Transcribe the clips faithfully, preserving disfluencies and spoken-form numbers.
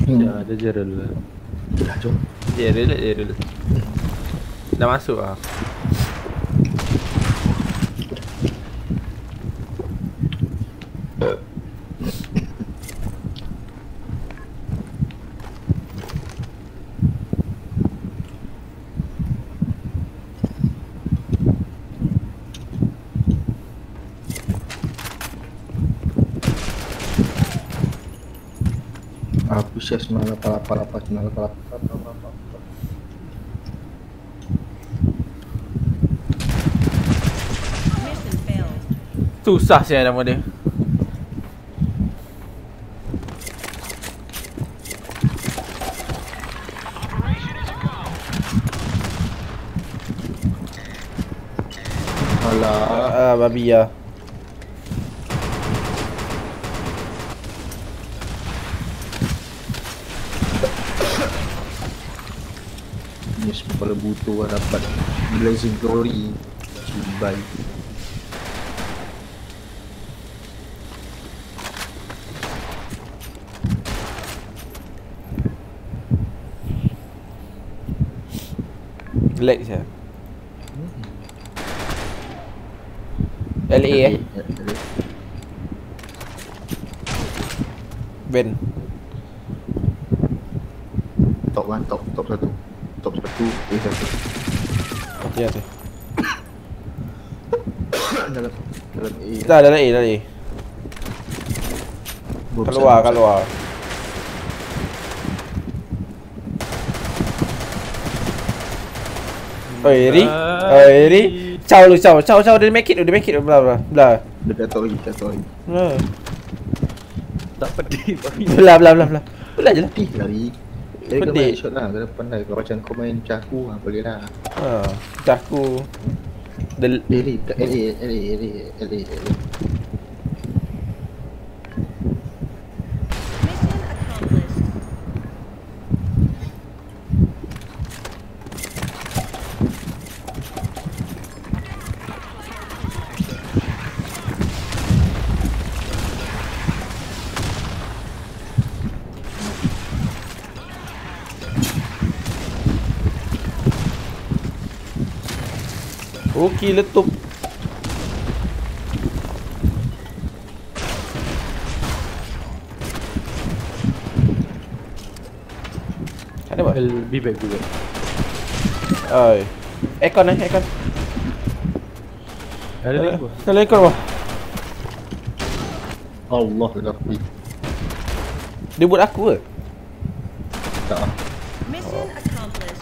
Ya, ada Jerel lah. Dah, jom. Jerel, Jerel. Dah masuk lah. Aku share sembilan lapan lapan lapan sembilan lapan lapan. Mission failed. Susah sih nama dia. Alah. Ah, babi ya. Yes, kepala butuh lah dapat Blazing Glory. Cibai. Lag je. L A eh. Ben. Top kan, top, top satu. Top satu, A satu. Ya tu. Dalam, dalam A. Dah dah A dah A. Keluar keluar. Oi Ri. Oi Ri. Ciao lu ciao. Ciao ciao dia make it dia make it bla bla bla. Dia jatuh lagi, jatuh lagi. Ha. Tak pedih tapi. Bla bla bla bla. Bla je lah. Pedih lari. Dia kena Pedih. main shot lah, kena pandai. Kalau macam kau main caku lah, boleh lah. Ha. Dah aku Del L A, L A, L A, L A, L A, L A. Mission accomplished. Okey letup. Ada apa? L B back juga. Oi. Aircon eh, aircon. Ada lagi apa? Kalau aircon apa? Allah Akbar. Dia buat aku ke? Tak lah. Mission accomplished.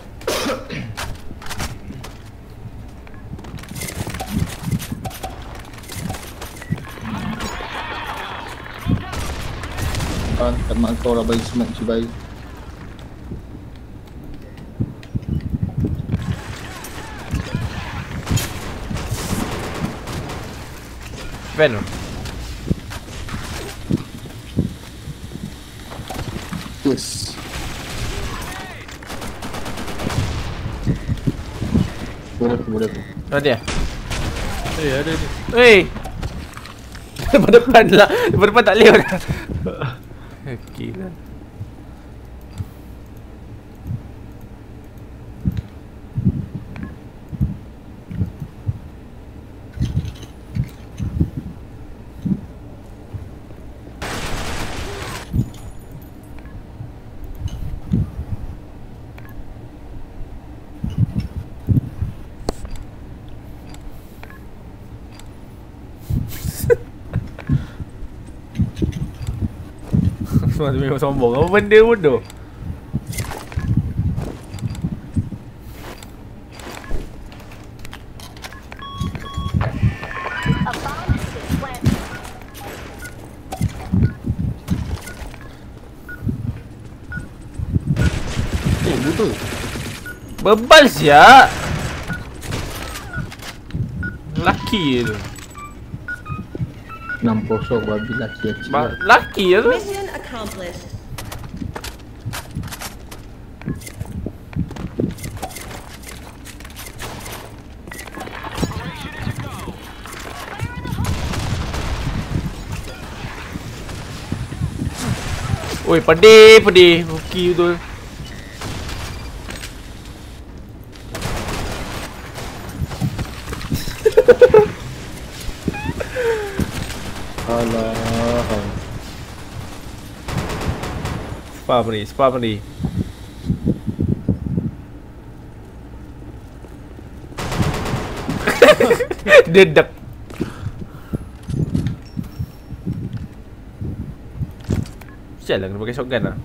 Kan, tak mak kau lah bagi smoke si bayi. Ven. Yes. Boleh aku, boleh aku. Mana dia? Eh, ada ni. Hei. Depan depan lah. Depan depan tak lewat. Okey lah. Semua memang sombong. Apa benda bodoh? Eh, betul. Bebal siap. Laki tu. enam kosong babi laki kecil. Ba- Laki tu. Mission accomplished. Oi, pedih, pedih. Hoki betul. Alah. Spam ni, spam ni. Dedek. Sial lah kena pakai shotgun lah.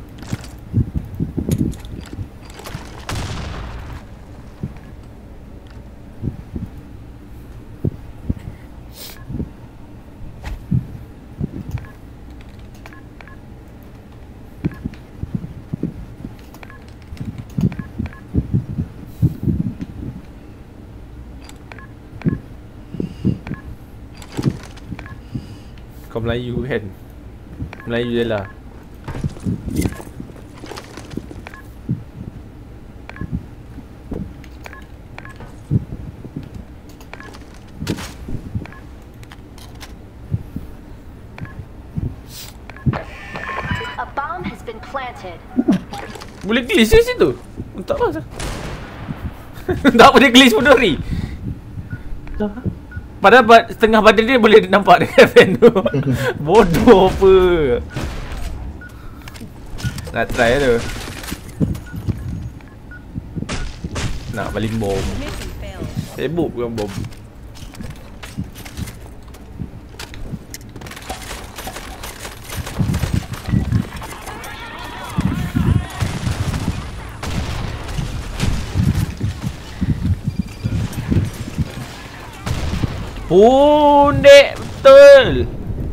Kau Melayu kan? Melayu je lah. A bomb has been planted. Boleh glitch je situ? Tak apa sah. Tak boleh glitch pun ni. Padahal ba- setengah badan dia boleh nampak dekat fan tu. Bodoh apa. Nak try tu. Nak baling bom. Mission failed. Sibuk bukan bom. Pundek betul.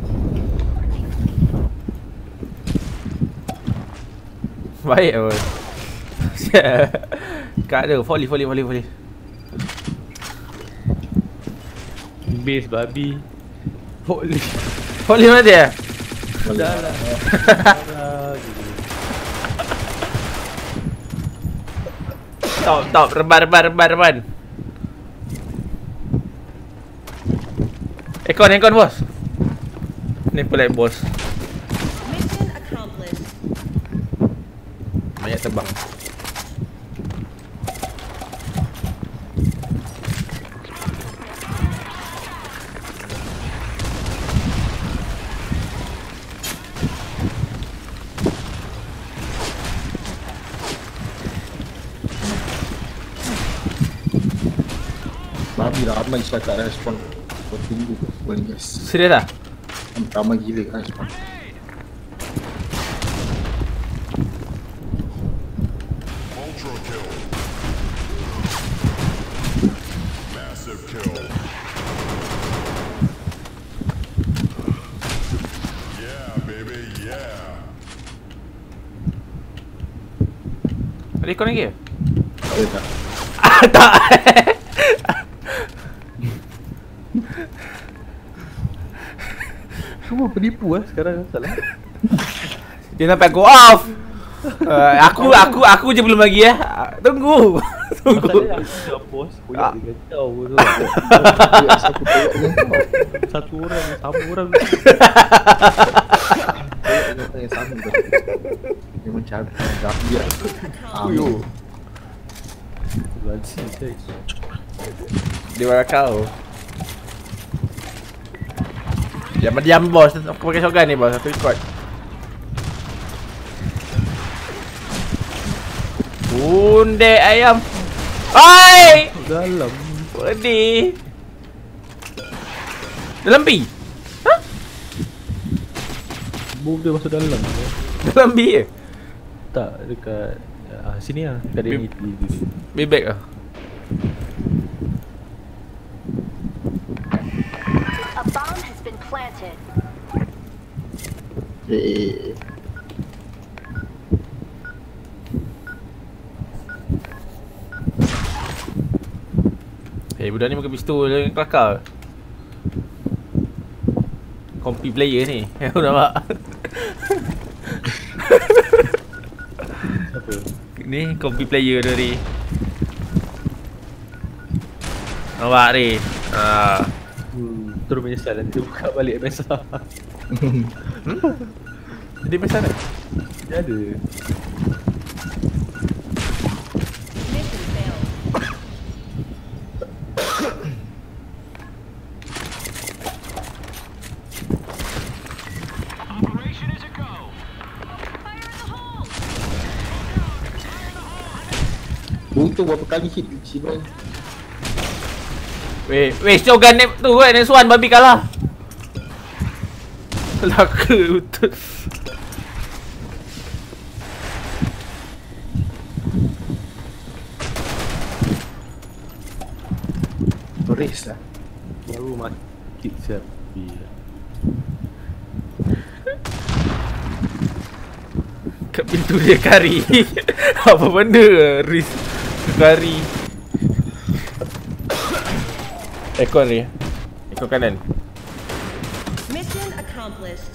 Baik apa. Kat ada volley volley volley volley. Base babi. Volley. Volley mana dia? Dah lah. Top top reban reban reban reban. Ekon ekon bos. Ni pelai bos. Mission accomplished. Banyak terbang. Babi ramai saya tak respon. Kau tunggu boleh guys. Serius tak? Ramai gila kan respon. Ultra kill. Massive kill. Yeah, baby, yeah. Ada ekon lagi ke? Tak ada tak? Ah tak. Semua penipu lah sekarang. Salah. Dia sampai go off. Uh, aku aku aku je belum lagi eh. Tunggu. Tunggu. Masalahnya aku dah post koyak Ah. dengan kau tu. Ya, satu koyak dengan kau. Satu orang sama orang. Koyak dengan kau yang sama tu. Memang cantik. Rapi lah. Accomplished. Lansi guys. Dia marah kau. Diam-diam bos. Aku pakai shotgun ni bos. Aku ikut. Bundek ayam. Oi! Dalam. Pedih. Dalam B? Hah? Bom dia masuk dalam. Dalam B ke? Tak, dekat ah, sini lah. Dekat dia ni. B back ah. A bomb has been planted. Eh, eh, eh. Eh, budak ni makan pistol dengan kelakar. Kompi player ni. Aku nampak. Siapa? Ni kompi player tu ni. Nampak ni. Ha. Hmm, terus menyesal nanti buka balik M S R. Dia macam mana? Dia ada. Mission failed. Untung berapa kali hit si Bang. Weh, weh, Shogun ni tu kan, next one babi kalah. Laka betul. Turis lah. Baru mati siapi. Kat pintu dia kari. Apa benda? Riz kari. Ekor ni. Ekor kanan. Mission accomplished.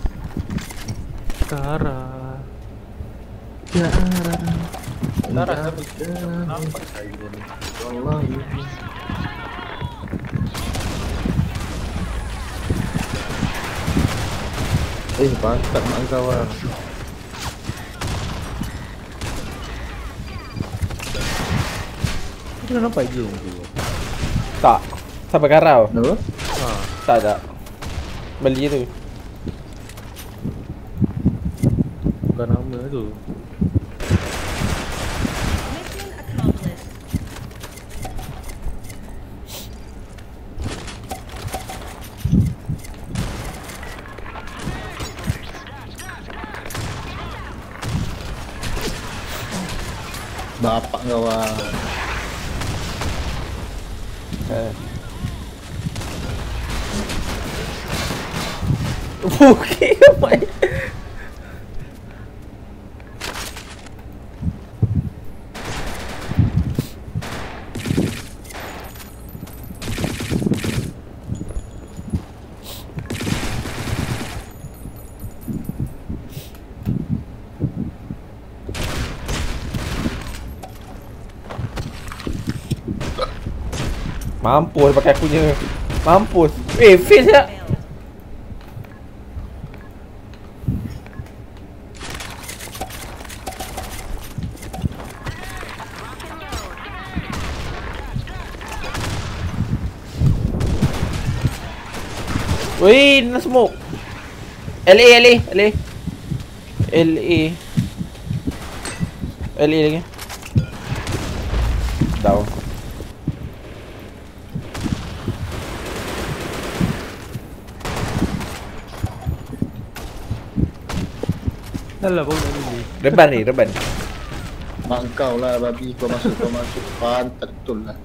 Tara. Tiara. Tara siapa? Nampak saya ni. Allah. Eh, bangkat mak kau lah. Kau dah nampak game tu? Tak. Sampai karau. Kenapa? Ha. Tak tak. Beli tu. Bukan nama tu. Mission accomplished. Bapak kau lah. Eh. Okay, apa ni? Mampus pakai aku je. Mampus. Eh, face tak? Failed. Weh, nak smoke. L A, L A, L A. L A. L A lagi. Down. Dah lah baru nak beli. Reban ni, reban. Mak kau lah babi. Kau masuk, kau masuk. Pantat betul lah.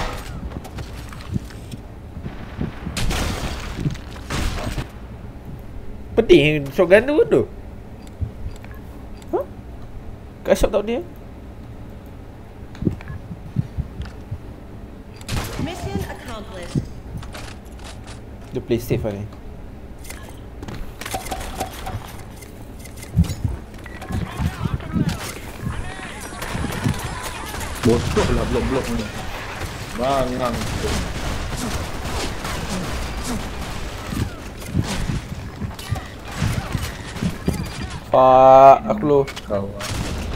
Pedih shotgun tu tu. Ha? Kat shop tak dia? Mission accomplished. Dia play safe lah ni. Bosok lah blok-blok ni. Bangang tu. Pak, aku lu. Kau lah.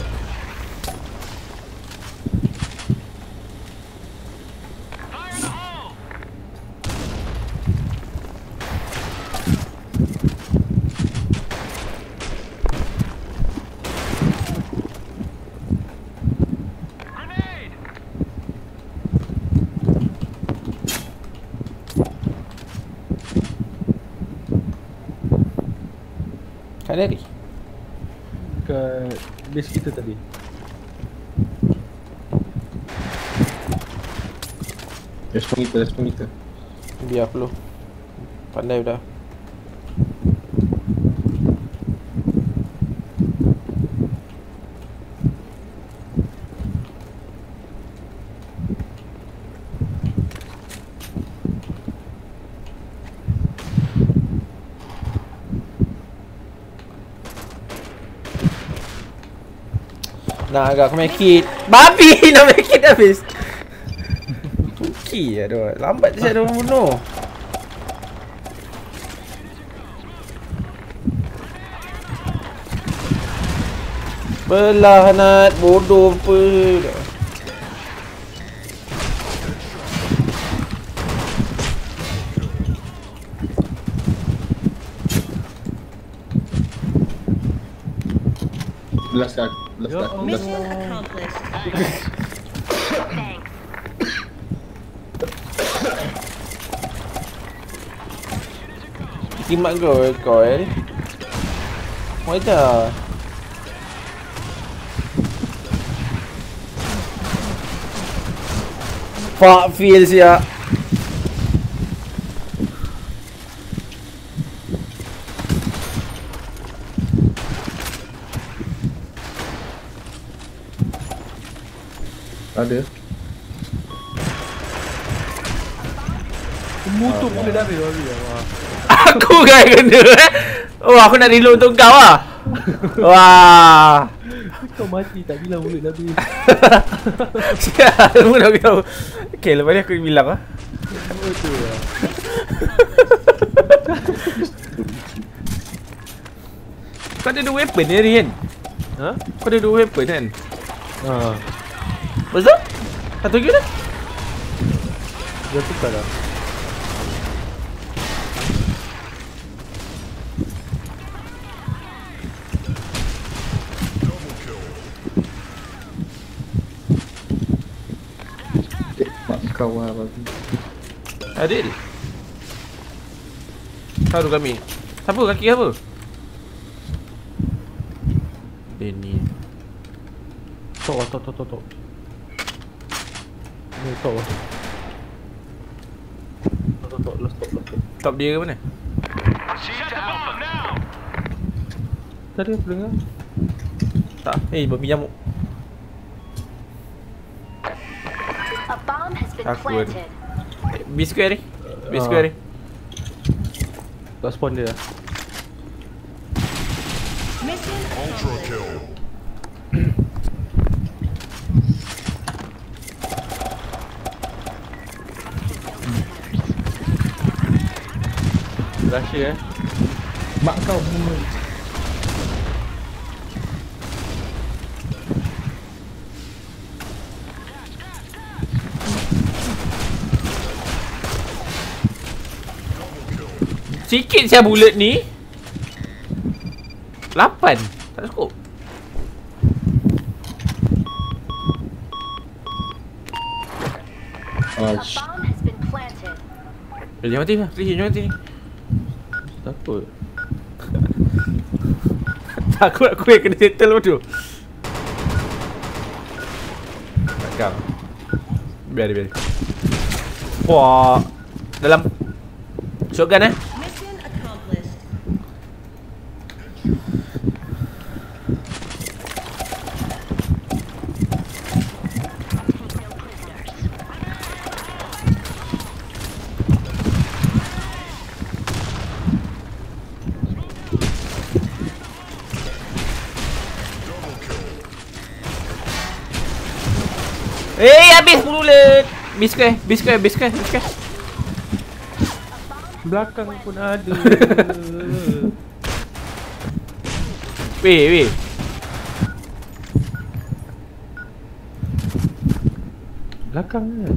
Kat lari. Kat base kita tadi. Respon kita, respon kita. Biar aku lu. Pandai dah. Nak agak aku make it. Babi nak make it habis. Tuki aduh. Lambat je ada orang bunuh. Belah Nat, bodoh apa. Belas kaki. Belas Ya kaki. Belas Mission kaki. accomplished. Thanks. Kimak kau kau eh. Wajar. Fuck feels ya. Ada. Mutuk boleh dah habis habis. Wah. Aku kan kena eh. Oh aku nak reload untuk kau ah. Wah. Kau mati tak bilang boleh dah habis. Sial, aku nak tahu. Okay, lepas ni aku bilang ah. Betul lah. Kau ada dua weapon ni Rian. Ha? Kau ada dua weapon kan? Ha. Betul? Satu lagi dah. Dia tukar dah. Eh, mak kau lah babi. Adil. Tahu kami. Siapa kaki apa? Denny. Tok lah, tok, tok, tok, tok. Ni tok lah. Tok, tok, tok, last tok, last tok. Top dia ke mana? Tadi aku dengar. Tak. Eh, babi nyamuk. A bomb has been Aku ada. planted. Eh, B square ni. B Ah. square ni. Tak spawn dia dah. Mission Ultra accomplished. kill. Rahsia eh. Mak kau semua. Sikit saya bullet ni. lapan. Tak cukup. A Ah, sh- bomb has been planted. Eh, jangan mati lah. Please, jangan mati ni. Takut. Takut aku yang kena settle lepas tu. Takkan. Biar dia, biar dia. Wah. Dalam. Shotgun eh. Mission accomplished. Eh, habis bullet. B square, B square, B square, B square. Belakang pun ada. Weh, weh. Belakang ni.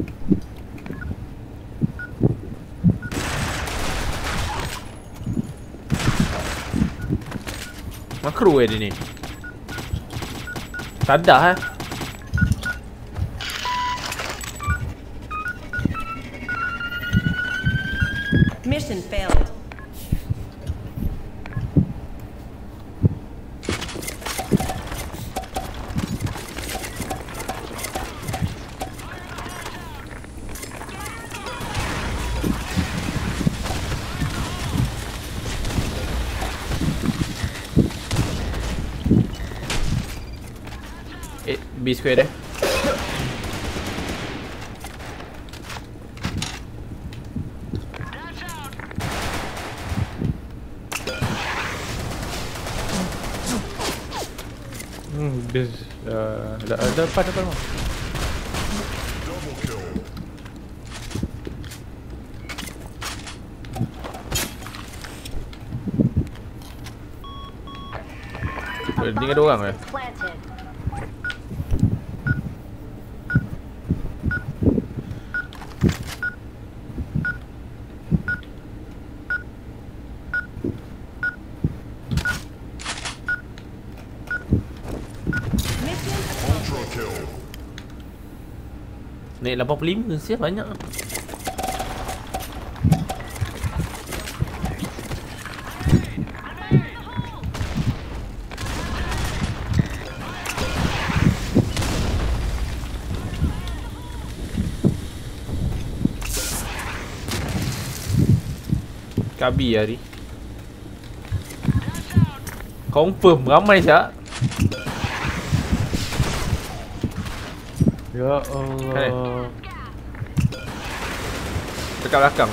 Makro eh dia ni. Sadah eh. Mission failed. Eh, B square dah. Hmm, dia uh, dah ada depan depan bang. Double kill. Eh, A tinggal bomb dua orang has eh. been planted. Mission Ultra kill. Naik lapan puluh lima siap banyak. Kabi hari. Confirm ramai Syak. Ya Allah. Dekat belakang.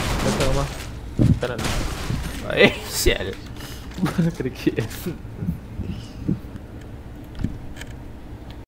Belakang mah. Kanan. Eh, sial. Kedikit.